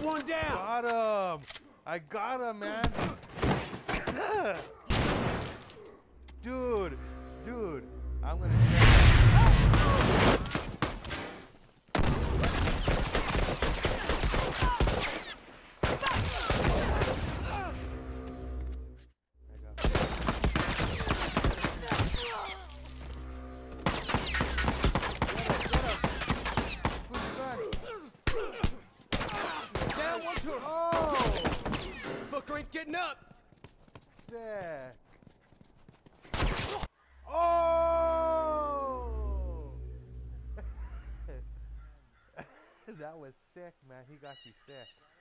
one down. Got him. I got him, man. Dude, I'm gonna. Down one to him. Oh! Booker ain't getting up. Sick. Oh! That was sick, man. He got you sick.